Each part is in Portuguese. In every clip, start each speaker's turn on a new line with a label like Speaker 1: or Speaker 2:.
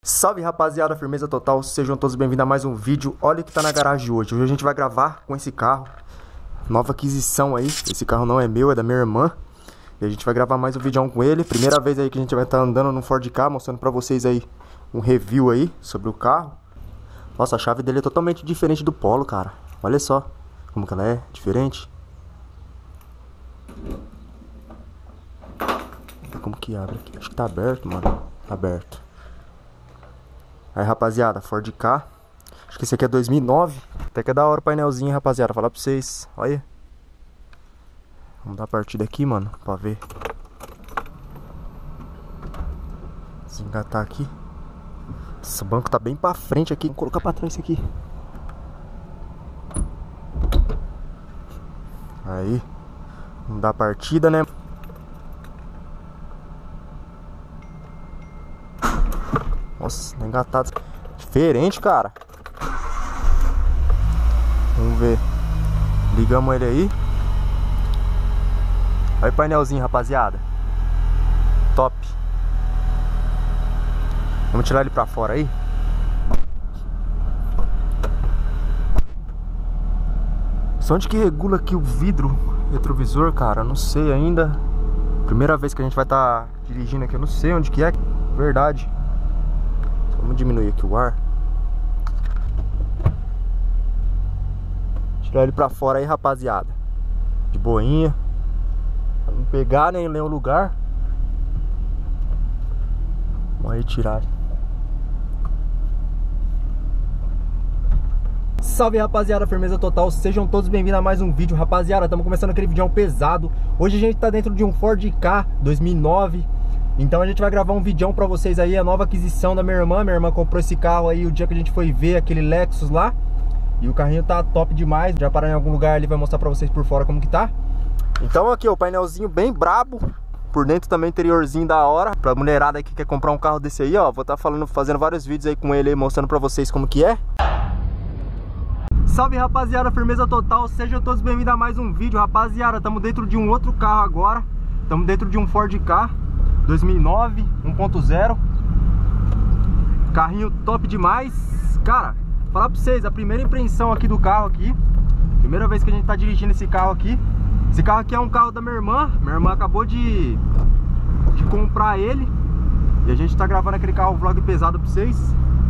Speaker 1: Salve rapaziada, firmeza total, sejam todos bem-vindos a mais um vídeo. Olha o que tá na garagem hoje. Hoje a gente vai gravar com esse carro, nova aquisição aí. Esse carro não é meu, é da minha irmã. E a gente vai gravar mais um vídeo com ele. Primeira vez aí que a gente vai estar andando no Ford Ka, mostrando pra vocês aí um review aí sobre o carro. Nossa, a chave dele é totalmente diferente do Polo, cara. Olha só como que ela é, diferente. Como que abre aqui? Acho que tá aberto, mano. Tá aberto. Aí, rapaziada, Ford Ka. Acho que esse aqui é 2009. Até que é da hora o painelzinho, rapaziada. Falar pra vocês. Olha. Vamos dar a partida aqui, mano, pra ver. Desengatar aqui. Esse banco tá bem pra frente aqui. Vou colocar pra trás isso aqui. Aí. Vamos dar a partida, né? Nossa, engatado. Diferente, cara. Vamos ver. Ligamos ele aí. Olha o painelzinho, rapaziada. Top. Vamos tirar ele pra fora aí. Só onde que regula aqui o vidro retrovisor, cara? Não sei ainda. Primeira vez que a gente vai estar dirigindo aqui. Eu não sei onde que é. Verdade. Vamos diminuir aqui o ar. Tirar ele pra fora aí, rapaziada. De boinha. Pra não pegar nem em nenhum lugar. Vamos aí tirar. Salve, rapaziada, firmeza total. Sejam todos bem-vindos a mais um vídeo. Rapaziada, estamos começando aquele vídeo pesado. Hoje a gente tá dentro de um Ford Ka 2009. Então a gente vai gravar um vídeo pra vocês aí, a nova aquisição da minha irmã. Minha irmã comprou esse carro aí o dia que a gente foi ver aquele Lexus lá. E o carrinho tá top demais. Já parar em algum lugar ali, vai mostrar pra vocês por fora como que tá. Então aqui, ó, o painelzinho bem brabo. Por dentro também, interiorzinho da hora. Pra mulherada aí que quer comprar um carro desse aí, ó. Vou estar fazendo vários vídeos aí com ele aí, mostrando pra vocês como que é. Salve, rapaziada, firmeza total. Sejam todos bem-vindos a mais um vídeo. Rapaziada, estamos dentro de um outro carro agora. Estamos dentro de um Ford Ka 2009, 1.0. Carrinho top demais. Cara, falar pra vocês, a primeira impressão aqui do carro aqui. Primeira vez que a gente tá dirigindo esse carro aqui. Esse carro aqui é um carro da minha irmã. Minha irmã acabou de comprar ele. E a gente tá gravando aquele carro vlog pesado pra vocês.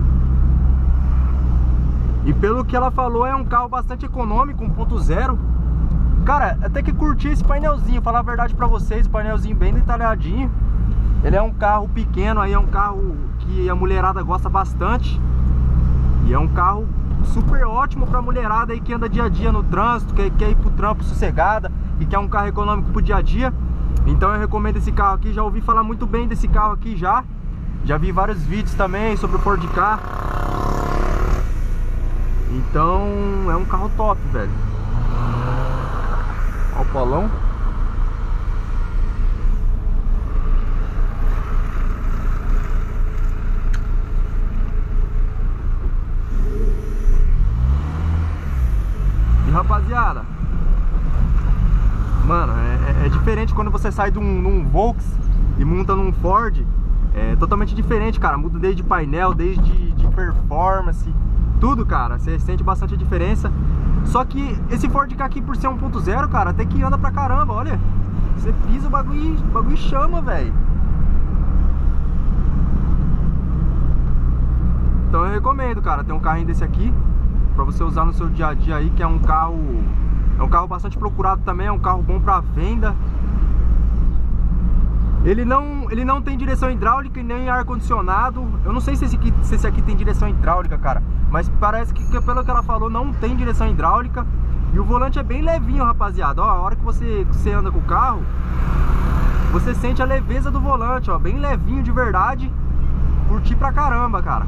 Speaker 1: E pelo que ela falou, é um carro bastante econômico, 1.0. Cara, até que curti esse painelzinho, falar a verdade pra vocês. Painelzinho bem detalhadinho. Ele é um carro pequeno, aí é um carro que a mulherada gosta bastante. E é um carro super ótimo pra mulherada aí que anda dia a dia no trânsito, que quer ir pro trampo sossegada e quer um carro econômico pro dia a dia. Então eu recomendo esse carro aqui, já ouvi falar muito bem desse carro aqui já. Já vi vários vídeos também sobre o Ford Ka. Então é um carro top, velho. Olha o polão. Rapaziada, mano, é diferente quando você sai de um Volks e monta num Ford. É totalmente diferente, cara. Muda desde painel, desde de performance, tudo, cara. Você sente bastante a diferença. Só que esse Ford Ka aqui, por ser 1.0, cara, até que anda pra caramba, olha. Você pisa, o bagulho chama, velho. Então eu recomendo, cara, ter um carrinho desse aqui pra você usar no seu dia a dia aí, que é um carro bastante procurado também, é um carro bom pra venda. Ele não tem direção hidráulica e nem ar-condicionado. Eu não sei se esse aqui tem direção hidráulica, cara, mas parece que pelo que ela falou, não tem direção hidráulica. E o volante é bem levinho, rapaziada. Ó, a hora que você anda com o carro, você sente a leveza do volante, ó, bem levinho de verdade. Curti pra caramba, cara.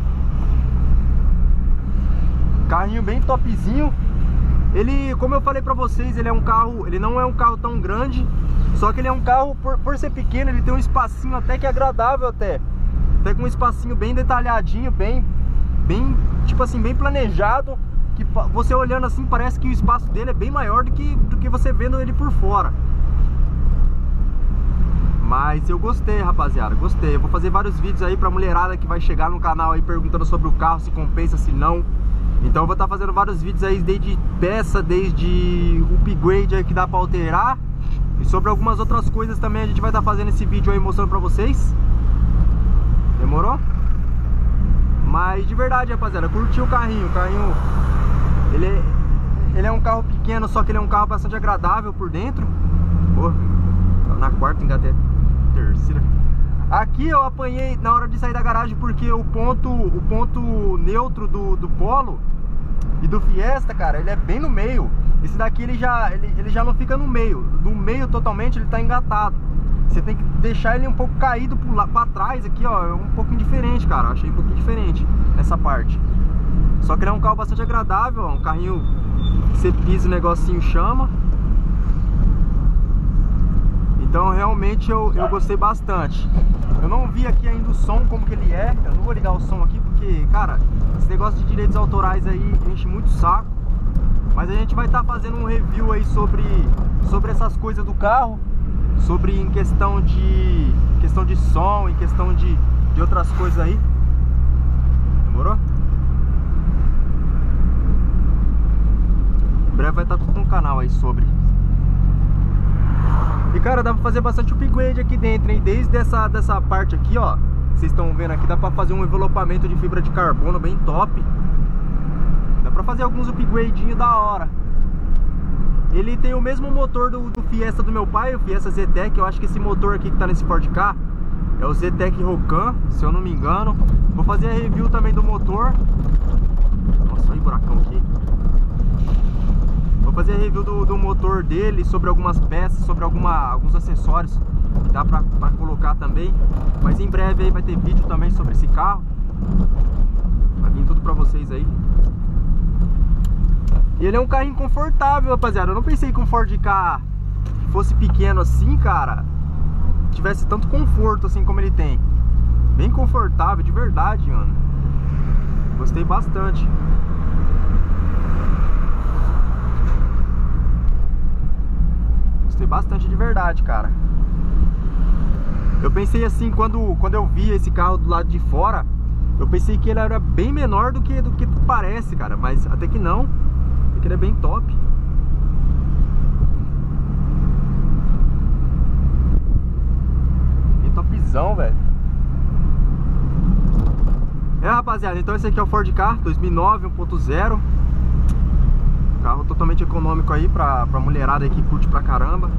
Speaker 1: Carrinho bem topzinho. Ele, como eu falei pra vocês, ele não é um carro tão grande. Só que ele é um carro, por ser pequeno, ele tem um espacinho até que agradável até com um espacinho bem detalhadinho, bem, tipo assim, bem planejado. Que você olhando assim, parece que o espaço dele é bem maior do que você vendo ele por fora. Mas eu gostei, rapaziada, gostei. Eu vou fazer vários vídeos aí pra mulherada que vai chegar no canal aí perguntando sobre o carro, se compensa, se não. Então eu vou estar fazendo vários vídeos aí, desde peça, desde upgrade aí que dá pra alterar. E sobre algumas outras coisas também a gente vai estar fazendo esse vídeo aí mostrando pra vocês. Demorou? Mas de verdade, rapaziada, curti o carrinho. O carrinho, ele é um carro pequeno, só que ele é um carro bastante agradável por dentro. Pô, na quarta engatei a terceira. Aqui eu apanhei na hora de sair da garagem porque o ponto neutro do Polo e do Fiesta, cara, ele é bem no meio. Esse daqui ele já não fica no meio. No meio totalmente ele tá engatado. Você tem que deixar ele um pouco caído pra trás aqui, ó. É um pouquinho diferente, cara. Achei um pouquinho diferente nessa parte. Só que ele é um carro bastante agradável, ó. Um carrinho que você pisa o negocinho chama. Então realmente eu gostei bastante. Eu não vi aqui ainda o som, como que ele é. Eu não vou ligar o som aqui porque, cara, esse negócio de direitos autorais aí enche muito o saco. Mas a gente vai estar fazendo um review aí sobre essas coisas do carro. Sobre em questão de som, em questão de outras coisas aí. Demorou? Em breve vai estar tudo no canal aí sobre. E cara, dá pra fazer bastante upgrade aqui dentro, hein? Desde dessa parte aqui, ó, vocês estão vendo aqui, dá pra fazer um envelopamento de fibra de carbono bem top. Dá pra fazer alguns upgradinhos da hora. Ele tem o mesmo motor do Fiesta do meu pai, o Fiesta Zetec. Eu acho que esse motor aqui que tá nesse Ford Ka é o Zetec Rocan, se eu não me engano. Vou fazer a review também do motor. Nossa, olha o buracão aqui. Vou fazer a review do motor dele, sobre algumas peças, sobre alguns acessórios que dá pra colocar também. Mas em breve aí vai ter vídeo também sobre esse carro. Vai vir tudo pra vocês aí. E ele é um carrinho confortável, rapaziada. Eu não pensei que um Ford Ka fosse pequeno assim, cara, tivesse tanto conforto assim como ele tem. Bem confortável, de verdade, mano. Gostei bastante. Gostei bastante de verdade, cara. Eu pensei assim, quando eu vi esse carro do lado de fora, eu pensei que ele era bem menor do que parece, cara. Mas até que não. Até que ele é bem top. Bem topzão, velho. Rapaziada, então esse aqui é o Ford Ka 2009 1.0. Carro totalmente econômico aí pra mulherada aí que curte pra caramba.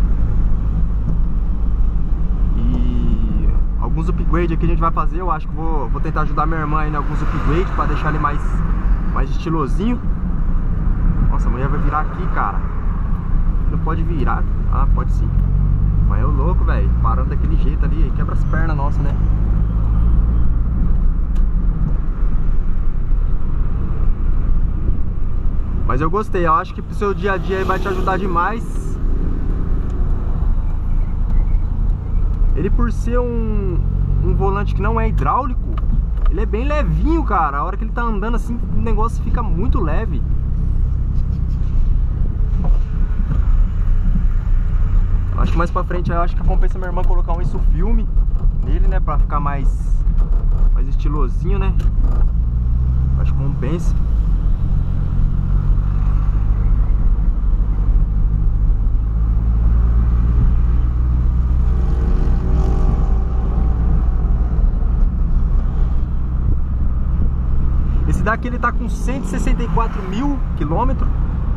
Speaker 1: E alguns upgrades aqui a gente vai fazer. Eu acho que vou tentar ajudar minha irmã aí em alguns upgrades pra deixar ele mais estilosinho. Nossa, a mulher vai virar aqui, cara. Não pode virar. Ah, pode sim. Mas é o louco, velho. Parando daquele jeito ali, quebra as pernas nossas, né? Mas eu gostei, eu acho que pro seu dia a dia vai te ajudar demais. Ele, por ser um volante que não é hidráulico, ele é bem levinho, cara. A hora que ele tá andando assim, o negócio fica muito leve. Acho que mais pra frente, eu acho que compensa minha irmã colocar um ISOFILM nele, né? Pra ficar mais estilosinho, né? Acho que compensa. Esse daqui ele tá com 164 mil quilômetros.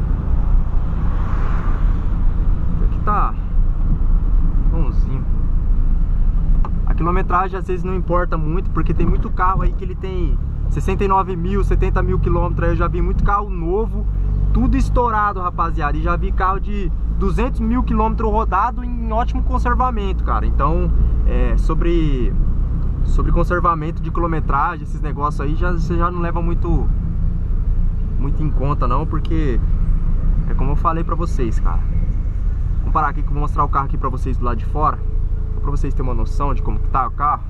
Speaker 1: Aqui tá bonzinho. A quilometragem às vezes não importa muito, porque tem muito carro aí que ele tem 69 mil, 70 mil quilômetros. Eu já vi muito carro novo, tudo estourado, rapaziada. E já vi carro de 200 mil quilômetros rodado em ótimo conservamento, cara. Então, sobre conservamento de quilometragem, esses negócios aí, você já não leva muito em conta não, porque é como eu falei pra vocês, cara. Vamos parar aqui que eu vou mostrar o carro aqui pra vocês do lado de fora, só pra vocês terem uma noção de como que tá o carro.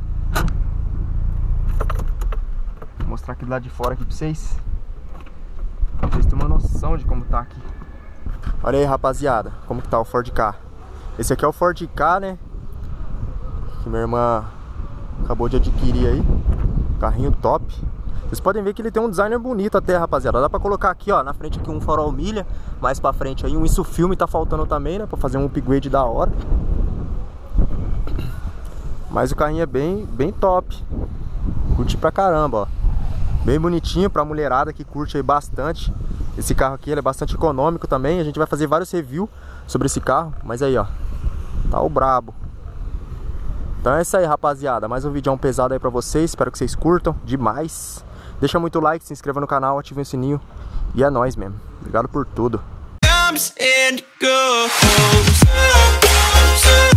Speaker 1: Vou mostrar aqui do lado de fora aqui pra vocês terem uma noção de como tá aqui. Olha aí, rapaziada, como que tá o Ford Ka. Esse aqui é o Ford Ka, né? que minha irmã acabou de adquirir aí. Carrinho top. Vocês podem ver que ele tem um designer bonito até, rapaziada. Dá pra colocar aqui, ó, na frente aqui um farol milha. Mais pra frente aí um isso filme tá faltando também, né? Pra fazer um upgrade da hora. Mas o carrinho é bem top. Curti pra caramba, ó. Bem bonitinho pra mulherada que curte aí bastante. Esse carro aqui ele é bastante econômico também. A gente vai fazer vários reviews sobre esse carro. Mas aí, ó, tá o brabo. Então é isso aí, rapaziada. Mais um vídeo pesado aí pra vocês. Espero que vocês curtam demais. Deixa muito like, se inscreva no canal, ative o sininho. E é nóis mesmo. Obrigado por tudo.